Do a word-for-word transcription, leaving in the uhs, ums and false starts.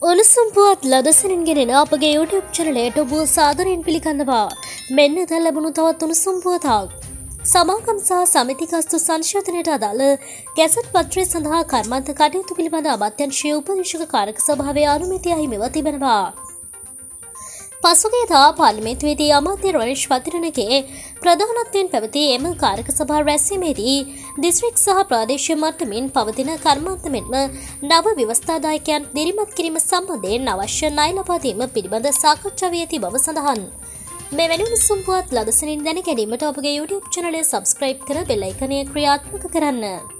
උණුසුම් පුවත් ලදසනින් ගෙනෙන අපගේ YouTube චැනලයට ඔබ සාදරයෙන් පිළිගන්නවා. මෙන්න දැන් ලැබුණු තවත් උණුසුම් පුවතක්. සමාගම් සහ සමිති කස්තු සංශෝධනයට අදාළ ගැසට් පත්‍රය සඳහා කර්මාන්ත කටයුතු පිළිබඳ අමාත්‍යාංශයේ උපදේශක කාරක සභාවේ අනුමැතිය අහිමිව තිබෙනවා. පසුගියදා පාර්ලිමේන්තුවේදී අමාත්‍ය රොනිෂ් පතිරණගේ ප්‍රධානත්වයෙන් පැවති එම කාරක සභා රැස්වීමේදී දිස්ත්‍රික් සහ ප්‍රාදේශීය මට්ටමින් පවතින කර්මාන්ත මෙන්ම නව ව්‍යවස්ථාදායකයන් දිරිමත් කිරීම සම්බන්ධයෙන් අවශ්‍ය ණය ලබා දීම පිළිබඳ සාකච්ඡා වී ඇති බව සඳහන්. මෙවැනි උණුසුම් පුවත් ලදසනින් දැන ගැනීමට අපගේ YouTube චැනලය සබ්ස්ක්‍රයිබ් කර බෙල් අයිකනය ක්‍රියාත්මක කරන්න.